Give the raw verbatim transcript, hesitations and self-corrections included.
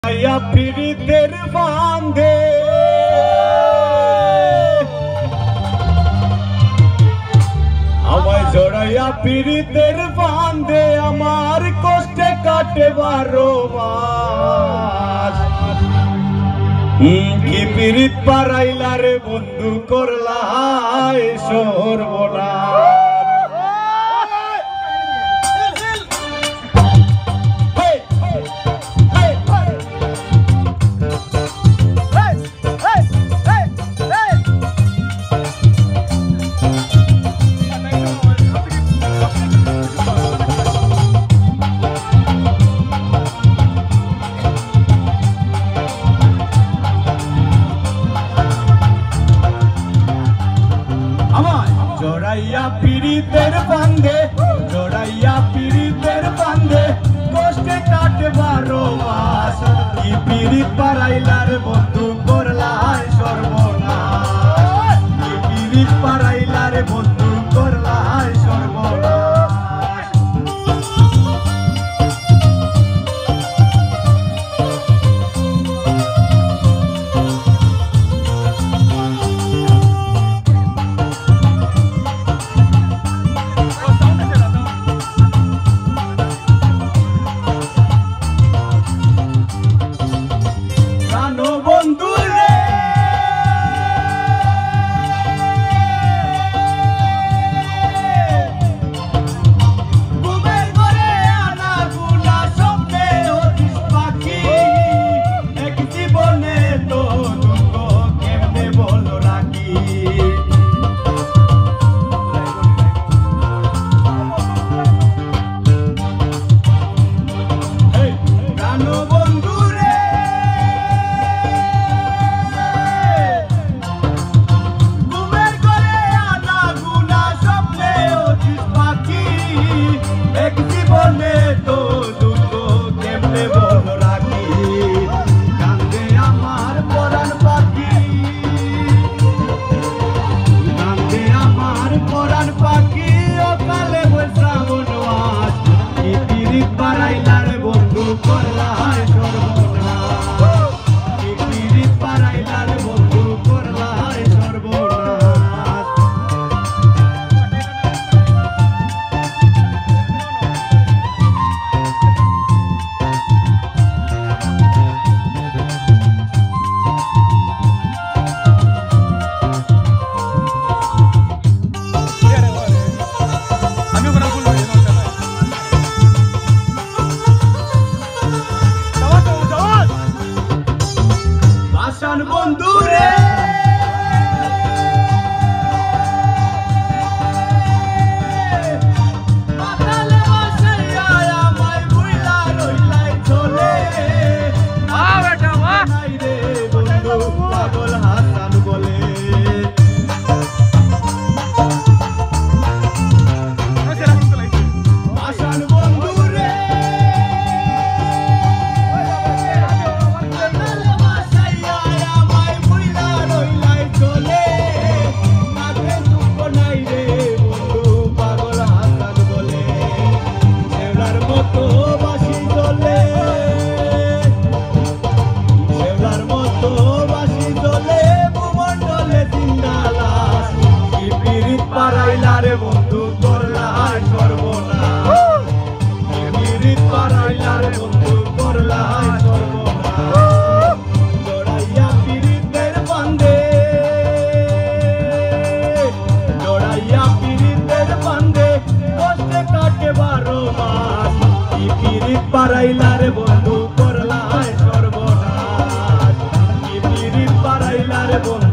या फिर तेर बांधे আমায় জড়াইয়া পিরিতের বাঁধে আমার কষ্টে কাটে বারো মাস কি পিরিত পারাইলা রে বন্ধু করলা সর্বনাশ জড়াইয়া পিরিতের বাঁধে জড়াইয়া পিরিতের বাঁধে কষ্টে কাটে বারো মাস কি পিরিত পারাইলার বন্ধু করলাই সর্বনাশ কি পিরিত পারাইলার বন্ধু করলাই সর্বনাশ বন্ধু রে পাতালে বসাইয়া আমায় ভুইলা রইলাই চলে আ বেটা ওয়া নাই রে বন্ধু পাগল হাসান বলে হাসান বন্ধু রে পারাইলারে বন্ধু করলাই সর্বনাশ পিরিত পারাইলারে বন্ধু করলাই সর্বনাশ জড়াইয়া পিরিতের বাঁধে জড়াইয়া পিরিতের বাঁধে কষ্টে কাটে বারো মাস কি পিরিত পারাইলারে বন্ধু করলাই সর্বনাশ কি পিরিত পারাইলারে বন্ধু